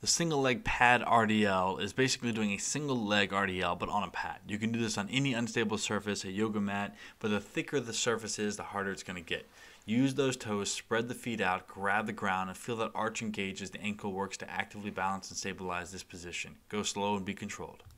The single leg pad RDL is basically doing a single leg RDL but on a pad. You can do this on any unstable surface, a yoga mat, but the thicker the surface is, the harder it's going to get. Use those toes, spread the feet out, grab the ground, and feel that arch engage as the ankle works to actively balance and stabilize this position. Go slow and be controlled.